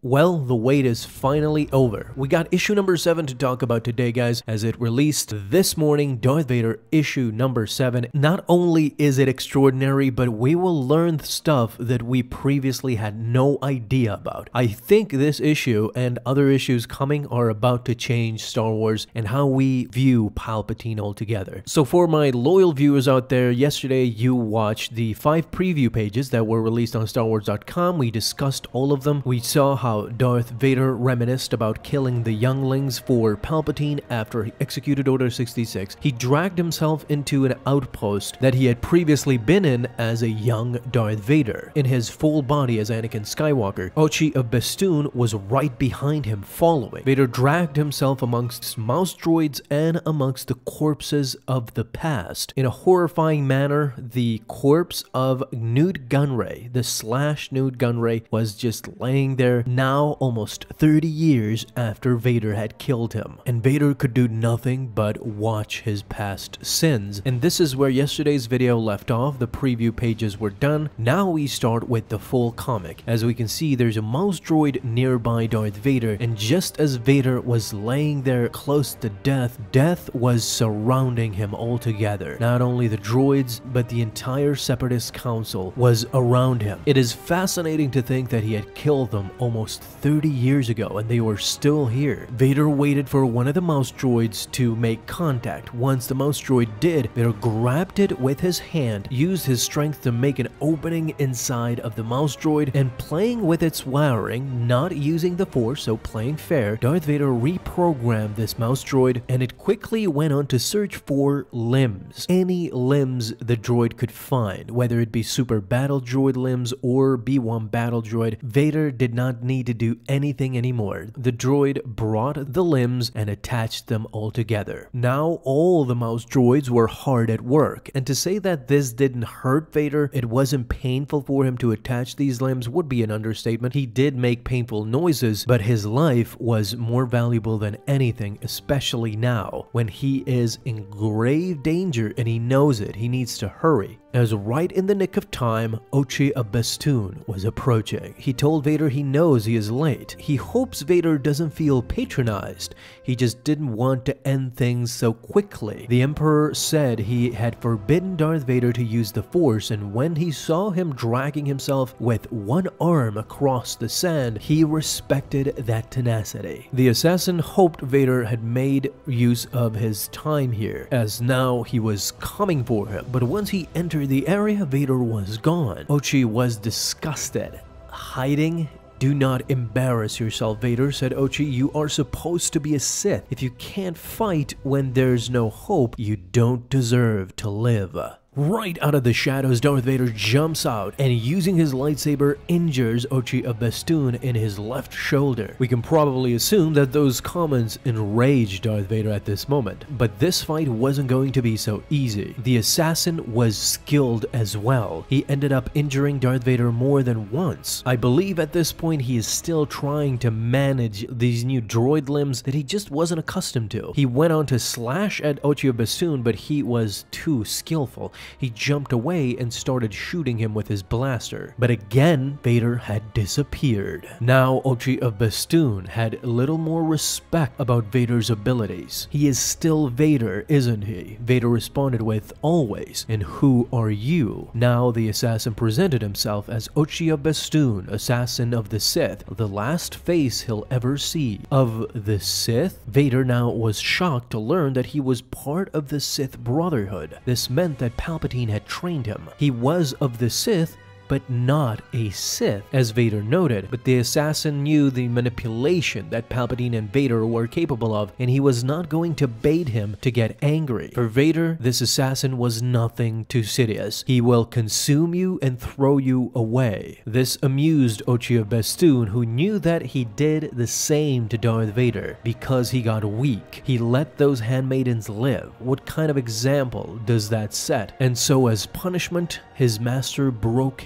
Well, the wait is finally over. We got issue number 7 to talk about today, guys, as it released this morning, Darth Vader issue number 7. Not only is it extraordinary, but we will learn stuff that we previously had no idea about. I think this issue and other issues coming are about to change Star Wars and how we view Palpatine altogether. So for my loyal viewers out there, yesterday you watched the 5 preview pages that were released on StarWars.com. We discussed all of them. We saw how Darth Vader reminisced about killing the younglings for Palpatine after he executed Order 66. He dragged himself into an outpost that he had previously been in as a young Darth Vader. In his full body as Anakin Skywalker, Ochi of Bestoon was right behind him following. Vader dragged himself amongst mouse droids and amongst the corpses of the past. In a horrifying manner, the corpse of Nute Gunray, the slash Nute Gunray, was just laying there now almost 30 years after Vader had killed him. And Vader could do nothing but watch his past sins. And this is where yesterday's video left off. The preview pages were done. Now we start with the full comic. As we can see, there's a mouse droid nearby Darth Vader, and just as Vader was laying there close to death, death was surrounding him altogether. Not only the droids, but the entire Separatist Council was around him. It is fascinating to think that he had killed them almost 30 years ago and they were still here. Vader waited for one of the mouse droids to make contact. Once the mouse droid did, Vader grabbed it with his hand, used his strength to make an opening inside of the mouse droid, and playing with its wiring, not using the Force, so playing fair, Darth Vader reprogrammed this mouse droid, and it quickly went on to search for limbs. Any limbs the droid could find, whether it be Super Battle Droid limbs or B-1 Battle Droid. Vader did not need to do anything anymore. The droid brought the limbs and attached them all together. Now all the mouse droids were hard at work, and to say that this didn't hurt Vader, it wasn't painful for him to attach these limbs, would be an understatement. He did make painful noises, but his life was more valuable than anything, especially now when he is in grave danger and he knows it. He needs to hurry. As right in the nick of time, Ochi of Bestoon was approaching. He told Vader he knows he is late. He hopes Vader doesn't feel patronized. He just didn't want to end things so quickly. The Emperor said he had forbidden Darth Vader to use the Force, and when he saw him dragging himself with one arm across the sand, he respected that tenacity. The assassin hoped Vader had made use of his time here, as now he was coming for him. But once he entered the area, Vader was gone. Ochi was disgusted. Hiding? Do not embarrass yourself, Vader, said Ochi. You are supposed to be a Sith. If you can't fight when there's no hope, you don't deserve to live. Right out of the shadows, Darth Vader jumps out and using his lightsaber injures Ochi of Bestoon in his left shoulder. We can probably assume that those comments enraged Darth Vader at this moment, but this fight wasn't going to be so easy. The assassin was skilled as well. He ended up injuring Darth Vader more than once. I believe at this point he is still trying to manage these new droid limbs that he just wasn't accustomed to. He went on to slash at Ochi of Bestoon, but he was too skillful. He jumped away and started shooting him with his blaster. But again, Vader had disappeared. Now Ochi of Bestoon had little more respect about Vader's abilities. He is still Vader, isn't he? Vader responded with, always, and who are you? Now the assassin presented himself as Ochi of Bestoon, assassin of the Sith, the last face he'll ever see. Of the Sith? Vader now was shocked to learn that he was part of the Sith Brotherhood. This meant that Palpatine had trained him. He was of the Sith, but not a Sith, as Vader noted. But the assassin knew the manipulation that Palpatine and Vader were capable of, and he was not going to bait him to get angry. For Vader, this assassin was nothing to Sidious. He will consume you and throw you away. This amused Ochi of Bestoon, who knew that he did the same to Darth Vader because he got weak. He let those handmaidens live. What kind of example does that set? And so as punishment, his master broke him.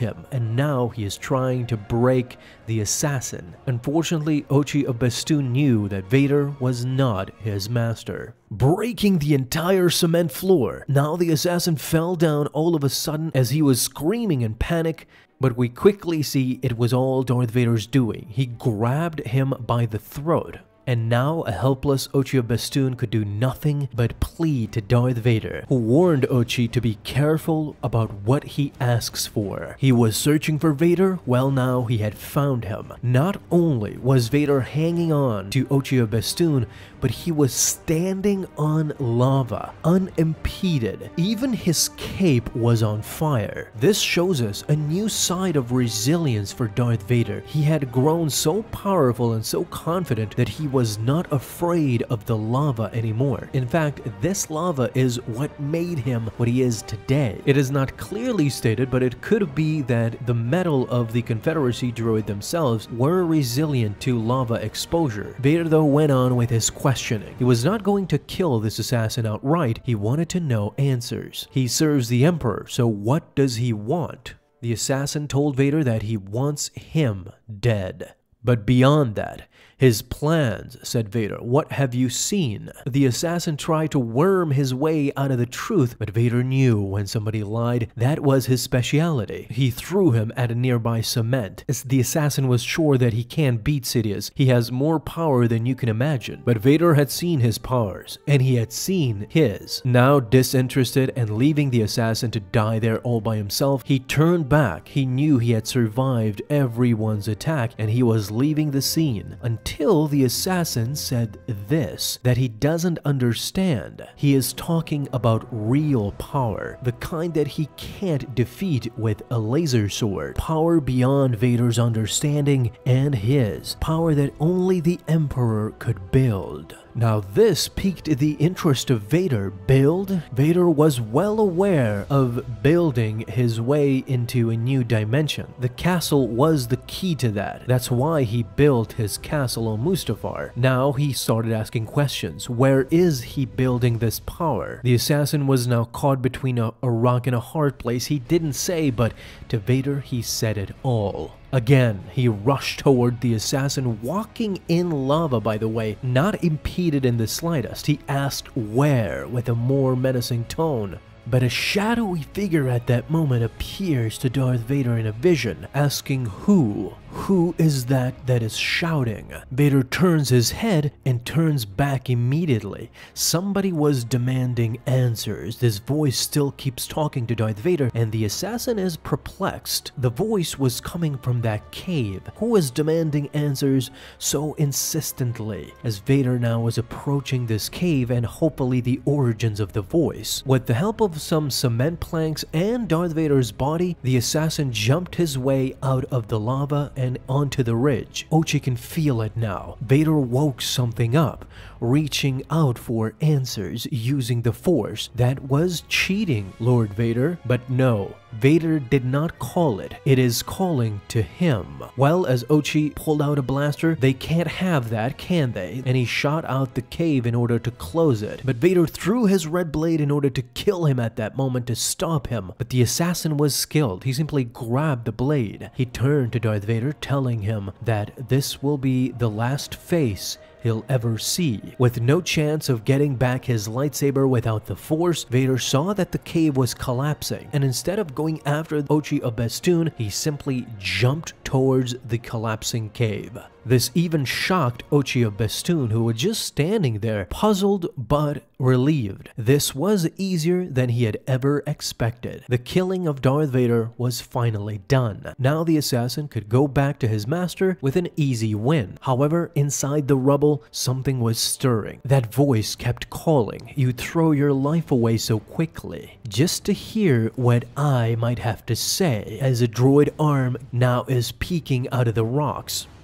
him, and now he is trying to break the assassin. Unfortunately, Ochi of Bestoon knew that Vader was not his master, breaking the entire cement floor. Now the assassin fell down all of a sudden as he was screaming in panic, but we quickly see it was all Darth Vader's doing. He grabbed him by the throat. And now a helpless Ochi of Bestoon could do nothing but plead to Darth Vader, who warned Ochi to be careful about what he asks for. He was searching for Vader, well now he had found him. Not only was Vader hanging on to Ochi of Bestoon, but he was standing on lava, unimpeded. Even his cape was on fire. This shows us a new side of resilience for Darth Vader. He had grown so powerful and so confident that he was not afraid of the lava anymore. In fact, this lava is what made him what he is today. It is not clearly stated, but it could be that the metal of the Confederacy droid themselves were resilient to lava exposure. Vader though went on with his questioning. He was not going to kill this assassin outright, he wanted to know answers. He serves the Emperor, so what does he want? The assassin told Vader that he wants him dead. But beyond that, his plans, said Vader. What have you seen? The assassin tried to worm his way out of the truth, but Vader knew when somebody lied, that was his speciality. He threw him at a nearby cement. As the assassin was sure that he can beat Sidious. He has more power than you can imagine. But Vader had seen his powers, and he had seen his. Now disinterested and leaving the assassin to die there all by himself, he turned back. He knew he had survived everyone's attack, and he was leaving the scene until the assassin said this, that he doesn't understand. He is talking about real power, the kind that he can't defeat with a laser sword. Power beyond Vader's understanding and his. Power that only the Emperor could build. Now this piqued the interest of Vader. Build? Vader was well aware of building his way into a new dimension. The castle was the key to that. That's why he built his castle on Mustafar. Now he started asking questions. Where is he building this power? The assassin was now caught between a rock and a hard place. He didn't say, but to Vader he said it all. Again, he rushed toward the assassin, walking in lava, by the way, not impeded in the slightest. He asked where with a more menacing tone. But a shadowy figure at that moment appears to Darth Vader in a vision, asking who? Who is that is shouting? Vader turns his head and turns back immediately. Somebody was demanding answers. This voice still keeps talking to Darth Vader, and the assassin is perplexed. The voice was coming from that cave. Who is demanding answers so insistently? As Vader now is approaching this cave and hopefully the origins of the voice. With the help of some cement planks and Darth Vader's body, the assassin jumped his way out of the lava and onto the ridge. Ochi can feel it now. Vader woke something up, reaching out for answers using the Force. That was cheating, Lord Vader. But no, Vader did not call it. It is calling to him. Well, as Ochi pulled out a blaster, they can't have that, can they? And he shot out the cave in order to close it. But Vader threw his red blade in order to kill him at that moment, to stop him. But the assassin was skilled. He simply grabbed the blade. He turned to Darth Vader, telling him that this will be the last face he'll ever see. With no chance of getting back his lightsaber without the Force, Vader saw that the cave was collapsing, and instead of going after Ochi of Bestoon, he simply jumped towards the collapsing cave. This even shocked Ochi of Bestoon, who was just standing there, puzzled but relieved. This was easier than he had ever expected. The killing of Darth Vader was finally done. Now the assassin could go back to his master with an easy win. However, inside the rubble, something was stirring. That voice kept calling, "You throw your life away so quickly," just to hear what I might have to say, as a droid arm now is peeking out of the rocks.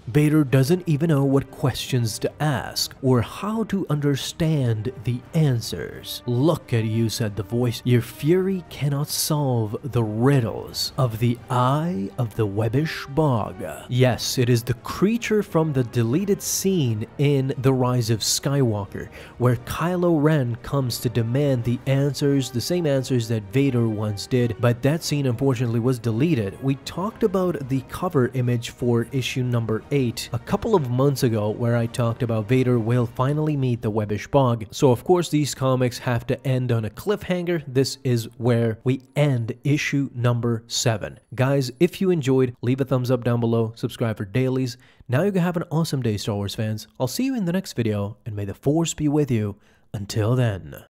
Vader doesn't even know what questions to ask or how to understand the answers. "Look at you," said the voice. "Your fury cannot solve the riddles of the Eye of the Webbish Bog." Yes, it is the creature from the deleted scene in The Rise of Skywalker, where Kylo Ren comes to demand the answers, the same answers that Vader once did, but that scene unfortunately was deleted. We talked about the cover image for issue number 8 a couple of months ago, where I talked about Vader will finally meet the Webbish Bog. So of course these comics have to end on a cliffhanger. This is where we end issue number 7. Guys, if you enjoyed, leave a thumbs up down below, subscribe for dailies. Now you can have an awesome day, Star Wars fans. I'll see you in the next video, and may the Force be with you. Until then.